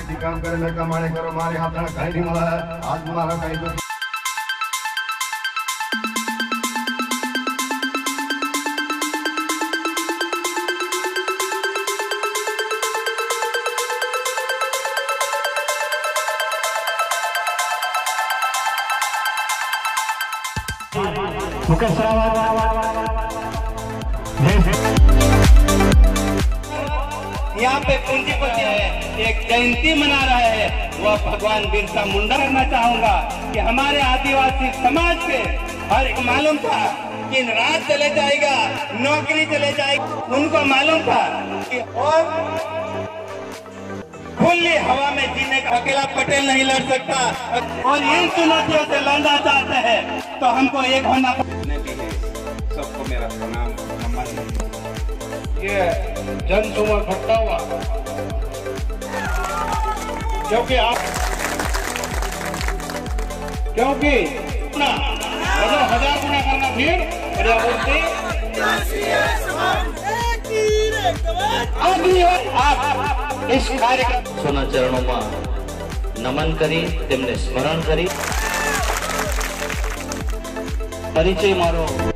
काम करे मैं कमाने करो मारे हाथ में कहीं नहीं मिला है आज मारा कहीं तो यहाँ पे पूंजीपति है एक जयंती मना रहा है वह भगवान बिरसा मुंडा करना चाहूंगा कि हमारे आदिवासी समाज के हर एक मालूम था कि रात चले जाएगा नौकरी चले जाएगी उनको मालूम था कि और खुली हवा में जीने का अकेला पटेल नहीं लड़ सकता और इन चुनौतियों से लड़ना चाहते हैं तो हमको एक होना सबको मेरा प्रणाम नमन। ये जन सुमन इकट्ठा हुआ क्योंकि हजार गुना करना भीड़ आप इस कार्यक्रम सोना चरणों में नमन करी तेमने स्मरण करी परिचय मारो।